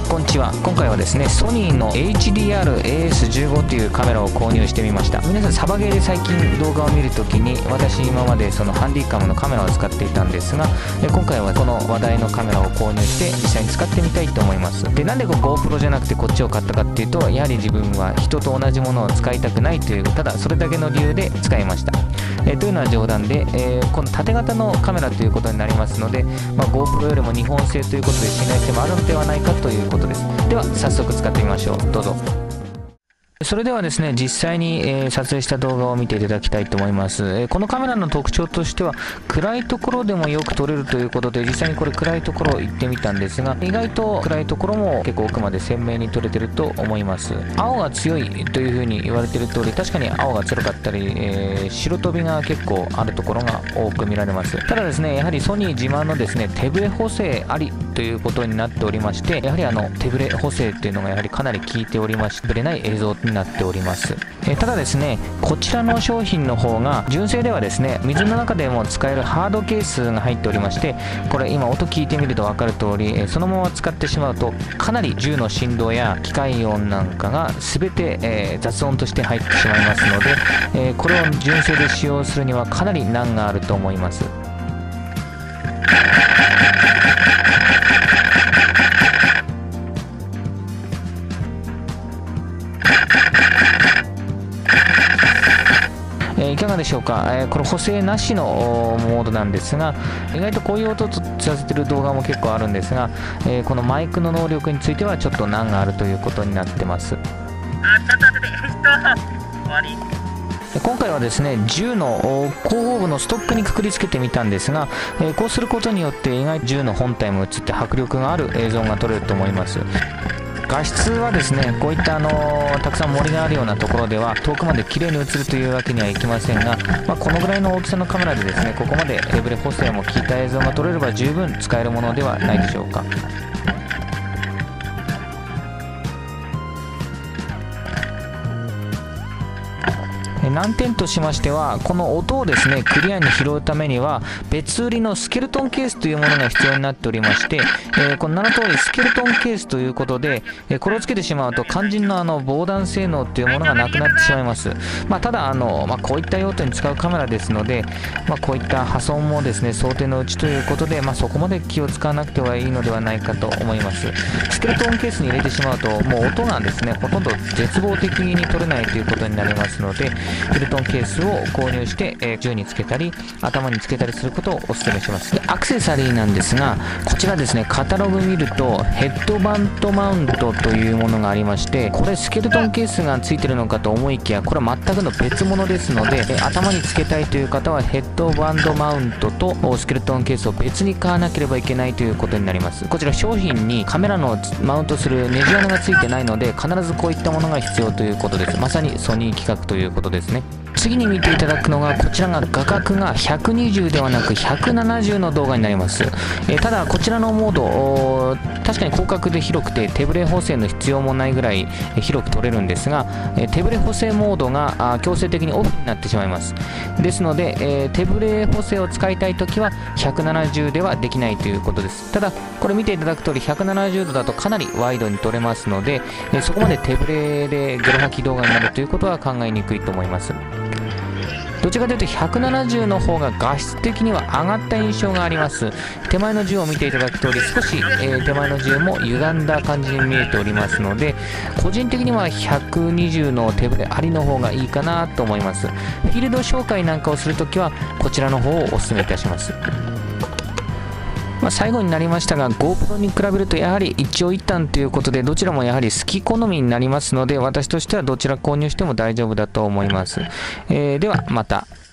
こんにちは。今回はですね、ソニーの HDR-AS15 というカメラを購入してみました。皆さんサバゲーで最近動画を見るときに、私今までそのハンディカムのカメラを使っていたんですが、今回はこの話題のカメラを購入して実際に使ってみたいと思います。で、なんでGoPro じゃなくてこっちを買ったかっていうと、やはり自分は人と同じものを使いたくないという、ただそれだけの理由で使いました。というのは冗談で、この縦型のカメラということになりますので、GoPro よりも日本製ということで信頼性もあるのではないかということです。では早速使ってみましょう。どうぞ。それではですね、実際に、撮影した動画を見ていただきたいと思います。このカメラの特徴としては、暗いところでもよく撮れるということで、実際にこれ暗いところ行ってみたんですが、意外と暗いところも結構奥まで鮮明に撮れてると思います。青が強いというふうに言われている通り、確かに青が強かったり、白飛びが結構あるところが多く見られます。ただですね、やはりソニー自慢のですね、手ブレ補正ありということになっておりまして、やはり手ブレ補正っていうのがやはりかなり効いておりまして、ぶれない映像になっております。ただですね、こちらの商品の方が純正ではですね、水の中でも使えるハードケースが入っておりまして、これ今音聞いてみると分かる通り、そのまま使ってしまうとかなり銃の振動や機械音なんかが全て、雑音として入ってしまいますので、これを純正で使用するにはかなり難があると思います。いかがでしょうか。これ補正なしのモードなんですが、意外とこういう音をさせてる動画も結構あるんですが、このマイクの能力についてはちょっと難があるということになってます。今回はですね、銃の後方部のストックにくくりつけてみたんですが、こうすることによって意外と銃の本体も映って迫力がある映像が撮れると思います。画質はですね、こういったたくさん森があるようなところでは遠くまで綺麗に映るというわけにはいきませんが、このぐらいの大きさのカメラでですね、ここまで手ブレ補正も効いた映像が撮れれば十分使えるものではないでしょうか。難点としましては、この音をですねクリアに拾うためには別売りのスケルトンケースというものが必要になっておりまして、この名の通りスケルトンケースということで、これをつけてしまうと肝心の防弾性能というものがなくなってしまいます。ただこういった用途に使うカメラですので、こういった破損もですね想定のうちということで、そこまで気を使わなくてはいいのではないかと思います。スケルトンケースに入れてしまうともう音がですねほとんど絶望的に取れないということになりますので、スケルトンケースを購入して、銃につけたり頭につけたりすることをお勧めします。でアクセサリーなんですが、こちらですねカタログ見るとヘッドバンドマウントというものがありまして、これスケルトンケースがついてるのかと思いきや、これは全くの別物ですので、頭につけたいという方はヘッドバンドマウントとスケルトンケースを別に買わなければいけないということになります。こちら商品にカメラのマウントするネジ穴がついてないので、必ずこういったものが必要ということです。まさにソニー規格ということですね。次に見ていただくのが、こちらが画角が120ではなく170の動画になります。ただこちらのモード、確かに広角で広くて手ブレ補正の必要もないぐらい広く撮れるんですが、手ブレ補正モードが強制的にオフになってしまいます。ですので、手ブレ補正を使いたいときは170ではできないということです。ただこれ見ていただく通り170度だとかなりワイドに撮れますので、そこまで手ブレでゲロ吐き動画になるということは考えにくいと思います。どちらかというと170の方が画質的には上がった印象があります。手前の銃を見ていただく通り、少し、手前の銃も歪んだ感じに見えておりますので、個人的には120の手ブレありの方がいいかなと思います。フィールド紹介なんかをするときはこちらの方をお勧めいたします。最後になりましたが、 GoPro に比べるとやはり一長一短ということで、どちらもやはり好き好みになりますので、私としてはどちら購入しても大丈夫だと思います。ではまた。